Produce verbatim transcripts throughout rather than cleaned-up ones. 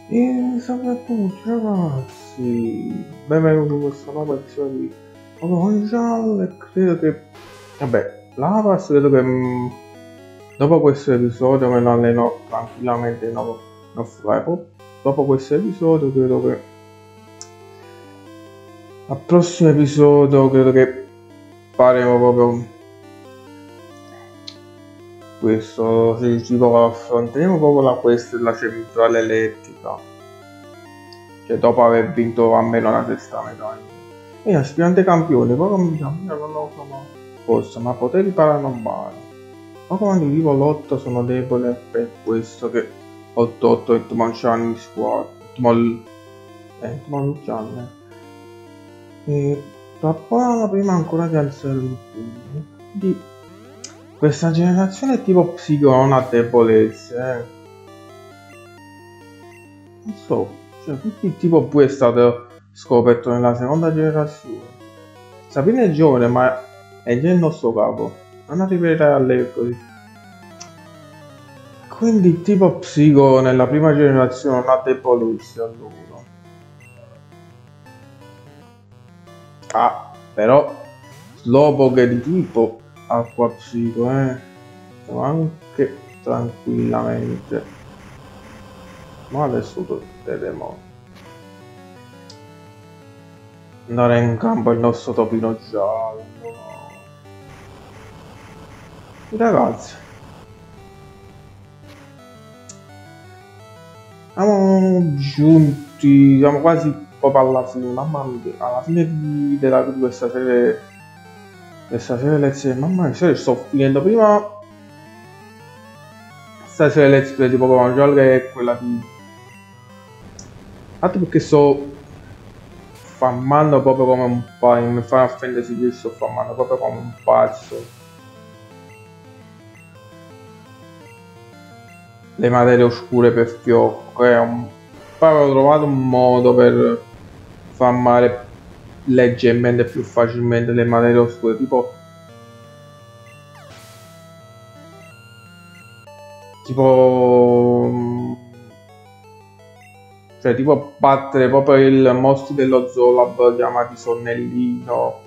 E salve a tutti ragazzi, benvenuti in questa nuova edizione di Pokémon Giallo e credo che, vabbè, Lavas credo che mh, dopo questo episodio me lo alleno tranquillamente in off, in off live. Dopo questo episodio credo che al prossimo episodio credo che faremo proprio questo, ci, ci affronteremo proprio la quest della centrale elettrica, cioè dopo aver vinto almeno la sesta medaglia. E aspirante campione, poi cominciamo, io non lo sono forse, ma poteri paranormali. Ma comandi vivo lotta sono debole per questo che otto otto e Hitmonchan in squadra. Hitmol... eh, Hitmonchan. E la prima ancora di alzare il pugno. Quindi questa generazione è tipo psico, non ha debolezze, eh. Non so, cioè tutti tipo pure è stato scoperto nella seconda generazione. Sabrina è giovane, ma è già il nostro capo. Non arriverai a lei così. Quindi tipo psico nella prima generazione non ha debolezze allora. Ah, però Slowpoke di tipo acqua psico, eh. Anche tranquillamente. Ma adesso vedremo. Andare in campo il nostro topino giallo. Ragazzi, siamo giunti, siamo quasi proprio alla fine, mamma mia, alla fine di, della, di questa serie, questa serie lezione, mamma mia, sto finendo prima questa serie lezione di Pokémon Giallo che è quella di... Infatti perché sto farmando proprio come un pazzo, in Final Fantasy dieci sto farmando proprio come un pazzo. Le materie oscure per fiocco, è un... poi avevo trovato un modo per farmare leggermente più facilmente le materie oscure, tipo tipo cioè tipo battere proprio il mostro dello Zoolab chiamati Sonnellino,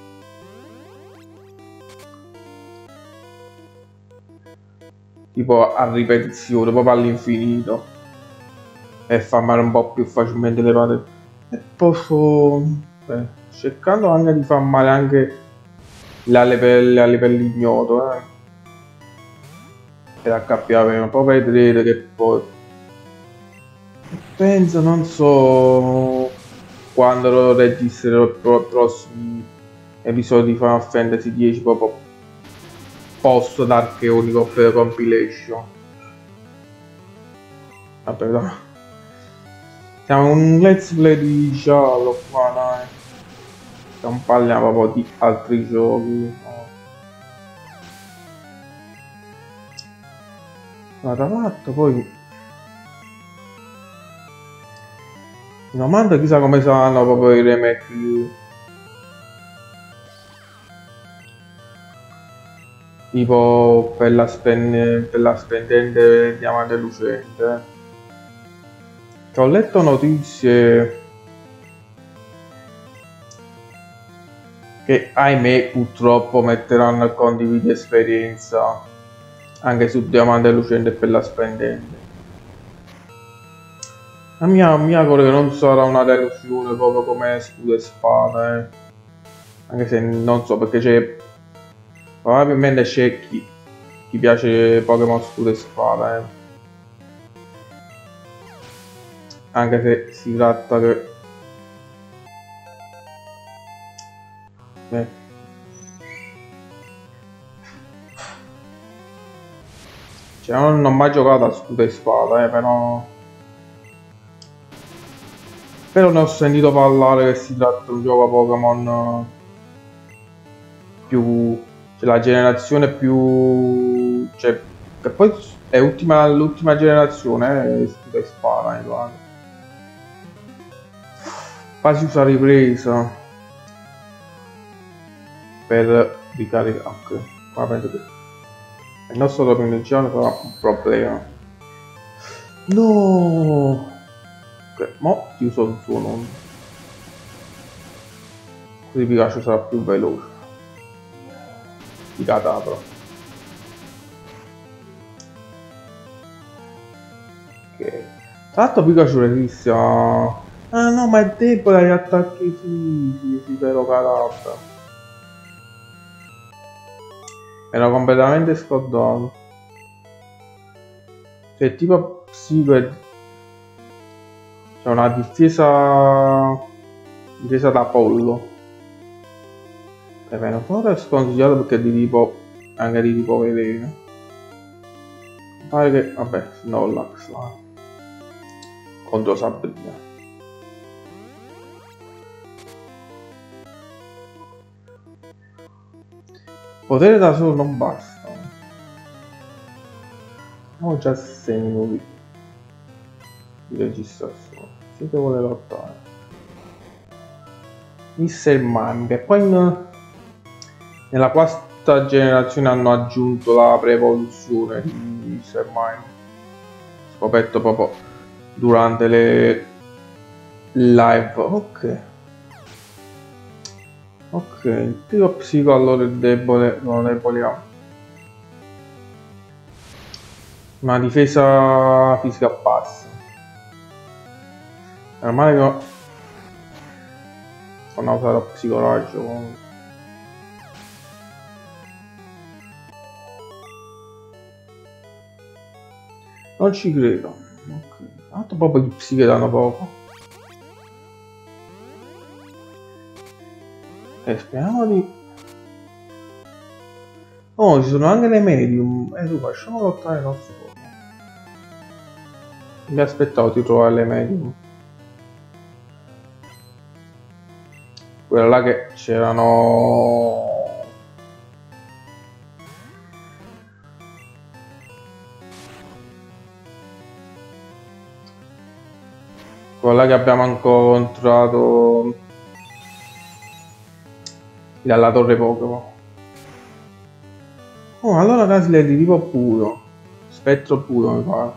tipo a ripetizione, proprio all'infinito, e farmare un po' più facilmente le materie. E posso beh, cercando anche di farmare anche la livello, a livello ignoto, eh. Per acca pi a, poi vedrete che poi penso, non so quando lo registrerò i prossimi episodi di Final Fantasy dieci, proprio post Dark Unico per compilation. Vabbè, dai. Siamo un let's play di giallo qua, dai. Non parliamo proprio di altri giochi. Ma tra l'altro poi mi domando chissà come saranno proprio i remake tipo per la, spen per la spendente diamante lucente. Che ho letto notizie che ahimè purtroppo metteranno a condividi esperienza anche su diamante lucente e per la spendente. La mia, mi auguro che non sarà una delusione proprio come scudo e spada, eh. Anche se non so, perché c'è probabilmente c'è chi, chi piace Pokémon scudo e spada, eh. Anche se si tratta che eh. Cioè non ho mai giocato a scudo e spada, eh, però però ne ho sentito parlare che si tratta di un gioco Pokémon più, cioè la generazione più, cioè che poi è ultima, l'ultima generazione, eh, scudo e spada, mi pare. Quasi usa ripresa per ricaricare. Ok, qua penso che il nostro topino iniziale sarà un problema. No, Ok, mo ti uso il suo nome. Così Pikachu sarà più veloce. Di Catapro. Ok. Tra l'altro Pikachu resiste a... Ah no, ma è debole agli attacchi fisici, però Catapro. Era completamente scordato. Cioè tipo psico è... C'è una difesa... Difesa da pollo. E beh, non sono sconsigliato perché è di tipo... Anche di tipo veleno. Pare che... Vabbè, Snorlax là. Contro Sabrina. Potere da solo non basta. Ho già sei minuti di registrazione. Sì che vuole lottare. mister Mime, che poi in, nella quarta generazione hanno aggiunto la pre-evoluzione di mister Mime. Scoperto proprio durante le live. Ok. Ok, il tiro psico allora è debole, non lo deboliamo. Una difesa fisica bassa. Ormai che non userò psicologico comunque. Non ci credo. Ok. Tanto proprio gli psiche danno poco. E speriamo di... Oh, ci sono anche le medium. E eh, tu facciamo lottare il nostro corpo. Mi aspettavo di trovare le medium. Quella là che c'erano... Quella che abbiamo incontrato dalla torre Pokémon. Oh, allora Gasly è di tipo puro. Spettro puro mi pare.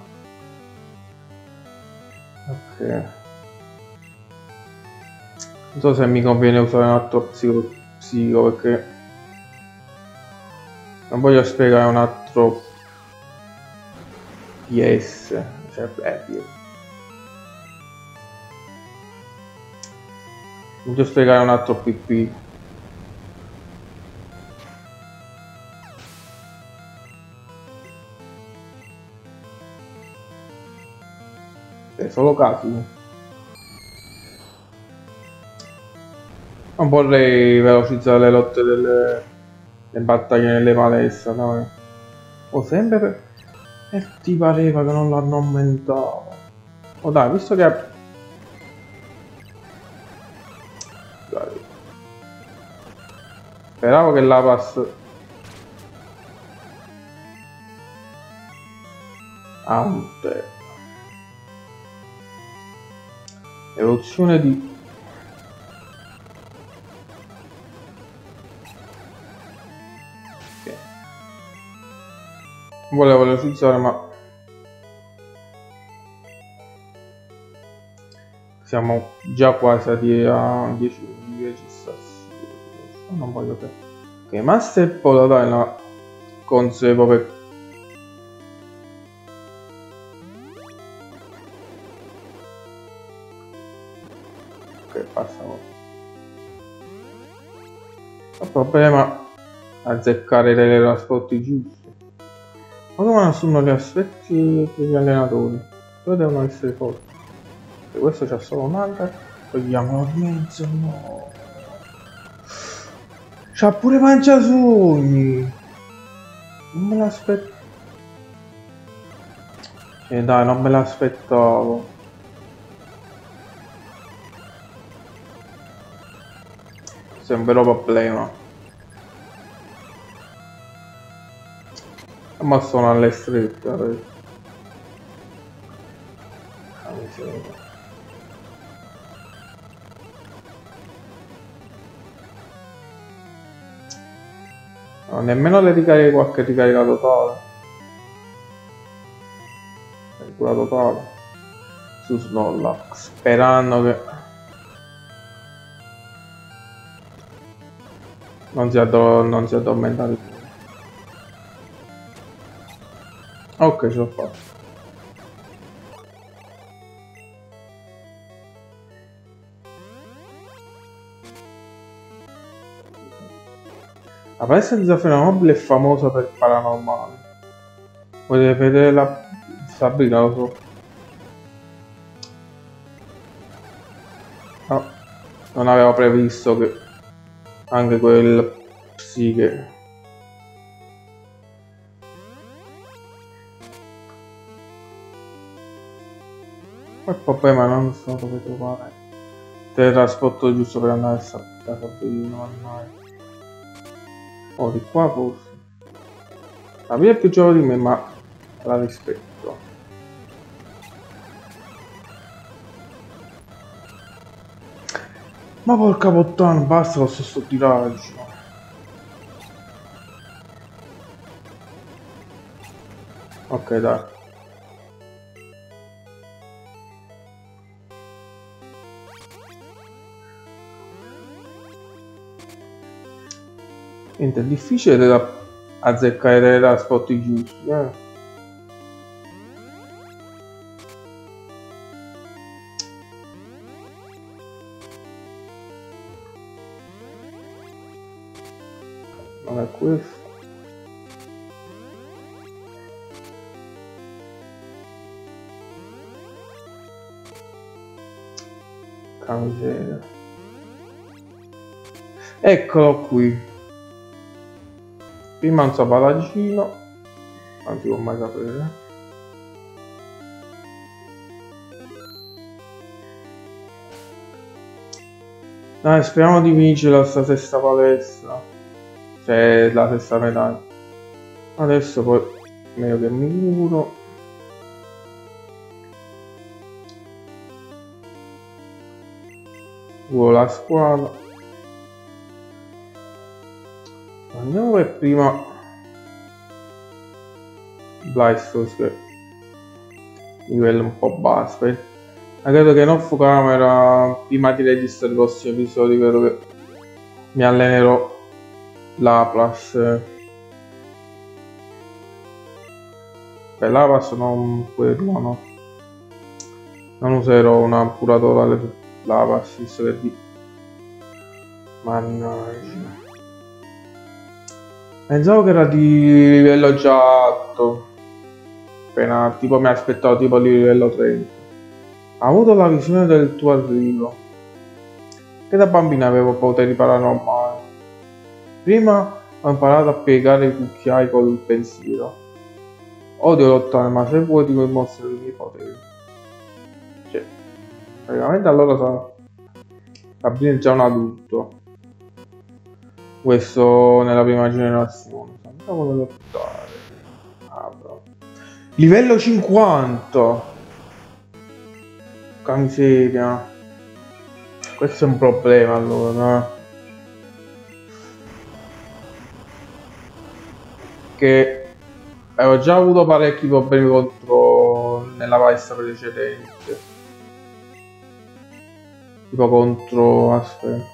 Ok. Non so se mi conviene usare un altro psico, psico perché non voglio spiegare un altro P S. Cioè, eh, voglio spiegare un altro P P. È solo casi. Non vorrei velocizzare le lotte delle le battaglie nelle palestre, dai. O sempre per... E ti pareva che non l'hanno aumentato. Oh dai, visto che... Dai. Speravo che la pass... Ah, un tempo. Evoluzione di... Volevo velocizzare ma siamo già quasi a dieci minuti di registrazione. Non voglio che... Ok, Master Polo dai la conservo per... Ok, passa. Il problema è azzeccare i teletrasporti giusti. Ma come sono gli aspetti degli allenatori? Però devono essere forti. Se questo c'ha solo un'altra, togliamolo di mezzo, no. C'ha pure Panciasogni. Non me l'aspetto. E eh dai, non me l'aspettavo. Questo è un vero problema. Ma sono alle strette adesso. Ah, miseria. No, nemmeno le ricariche qualche ricarica totale. Cura totale. su Snorlax, sperando che non si, addor non si addormenta di più. Ok, ce l'ho fatto. La palestra di Zafiro Nobile è famosa per il paranormale. Potete vedere la Sabrina, lo so. No, non avevo previsto che anche quel psiche. Il problema non so dove trovare il teletrasporto giusto per andare a Sabrina. Oh, di qua forse. La mia è più giovane di me, ma la rispetto. Ma porca puttana, basta con questo tiraggio. Ok, dai. Niente, è difficile da azzeccare dei trasporti giusti, eh. Non è questo. Camiseria. Eccolo qui. Prima un sapalagino, non si può mai sapere. Dai, speriamo di vincere questa sesta palestra, cioè la sesta medaglia. Adesso poi meglio che mi curo. Curo la squadra. Andiamo per prima Blastoise, che livello un po' basso. Ma credo che in off camera, prima di registrare i prossimi episodi, credo che mi allenerò Lapras. Per Lapras non quello, no. Non userò una curatore Lapras, visto che di... Mannaggia. Pensavo che era di livello già alto. Appena tipo mi aspettavo tipo di livello trenta. Ho avuto la visione del tuo arrivo. Che da bambina avevo poteri paranormali. Prima ho imparato a piegare i cucchiai col pensiero. Odio lottare, ma se vuoi ti mostro i miei poteri. Cioè, praticamente allora sa... Sabrina è già un adulto. Questo nella prima generazione. Andiamo a lottare. Ah, livello cinquanta. Che miseria. Questo è un problema allora, no? Che avevo già avuto parecchi problemi contro nella palestra precedente. Tipo contro... aspetta.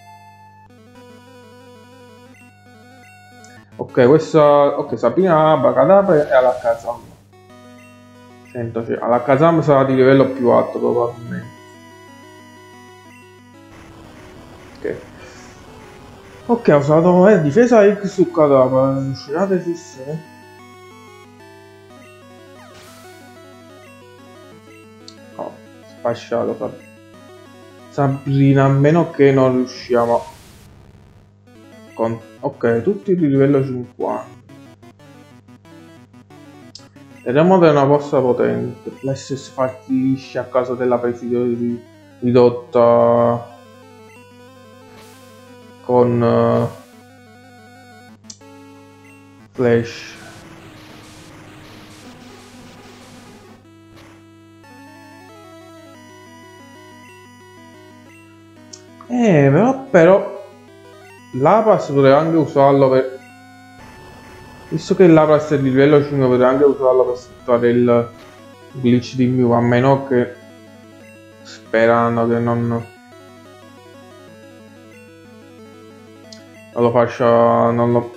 Ok, questa... ok, Sabrina, Abacadabra e Alakazam. cento, cioè, Alakazam sarà di livello più alto probabilmente. Ok. Ok, ho usato eh, difesa X su Kadabra. Riuscirà ad esistere? No, spasciato Sabrina, a meno che non riusciamo con... ok, tutti di livello cinquanta. Vediamo da una mossa potente. L'S S fallisce a causa della precisione ridotta con uh, Flash. Eh, però, però Lapras potrei anche usarlo per... visto che Lapras è di livello cinque, potrei anche usarlo per sfruttare il glitch di Mew, a meno che sperando che non, non lo faccia, non lo...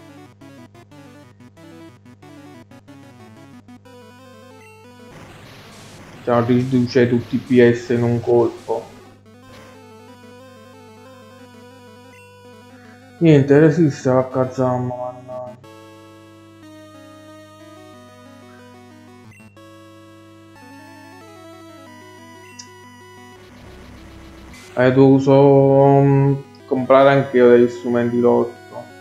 cioè, riduce tutti i P S in un colpo. Niente, resiste la Kazama, mannaggia. Hai dovuto um, comprare anche io degli strumenti lotto.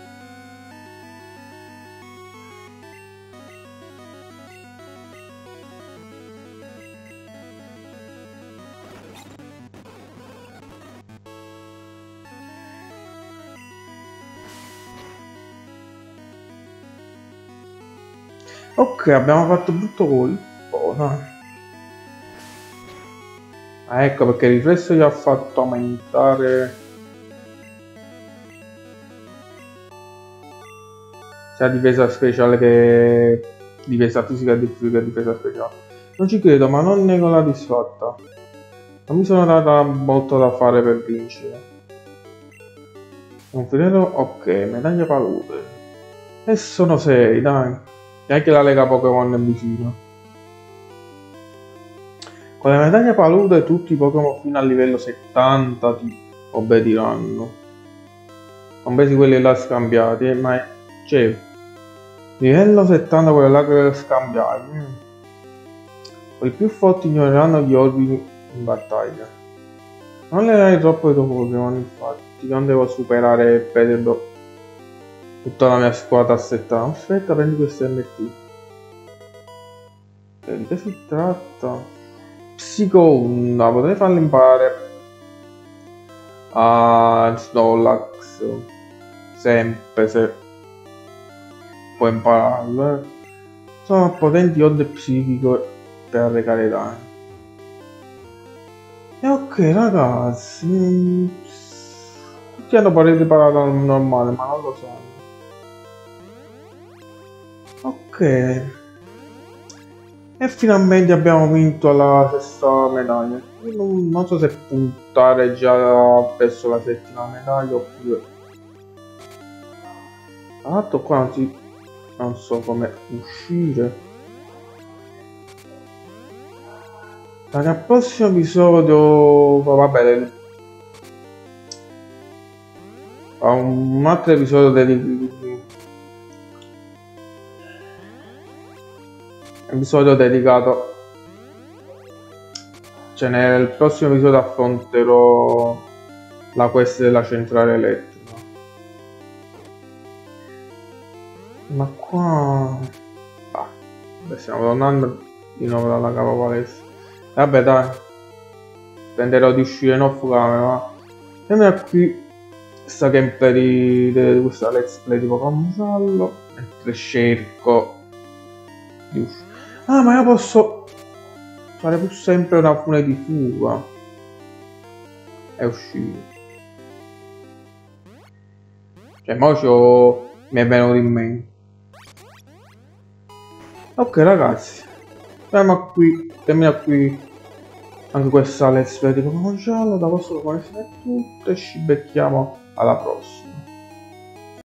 Ok, abbiamo fatto brutto colpo, dai. Ah, ecco perché il riflesso gli ha fatto aumentare sia difesa speciale che difesa fisica e difesa speciale. Non ci credo, ma non nego la disfatta. Non mi sono data molto da fare per vincere. Un filetto, ok, medaglia palude. E sono sei, dai. E anche la lega Pokémon è vicino. Con le medaglie palude tutti i Pokémon fino al livello settanta ti obbediranno. Compresi quelli là scambiati, ma cioè livello settanta quelli là che scambiati. Mm. Quelli più forti ignoreranno gli ordini in battaglia. Non le dai troppo i tuoi Pokémon, infatti, non devo superare per tutta la mia squadra a settanta. Aspetta, prendi questo M T. E di che si tratta? Psiconda, potrei farlo imparare a Snorlax, sempre se può impararlo. Eh. Sono potenti onde psichiche per arrecare danni. E ok ragazzi, tutti hanno preparato normale, ma non lo sanno. Ok. E finalmente abbiamo vinto la sesta medaglia. Io non, non so se puntare già verso la settima medaglia oppure... Tra l'altro qua non, si... non so come uscire. Nel prossimo episodio... Vabbè... A un altro episodio dedicato... episodio dedicato, cioè nel prossimo episodio affronterò la quest della centrale elettrica, ma qua ah, beh, stiamo tornando di nuovo dalla cava palestra. Vabbè dai, tenterò di uscire in off camera, ma sembra qui sta gameplay di, di questa let's play di Pokémon giallo, mentre cerco di uscire. Ah, ma io posso fare pur sempre una fune di fuga e uscire. Cioè, mo c'ho... mi è venuto in mente. Ok ragazzi, termina qui, termina qui anche questa let's play di Pokémon giallo. Da vostro Pokémon è tutto e ci becchiamo alla prossima.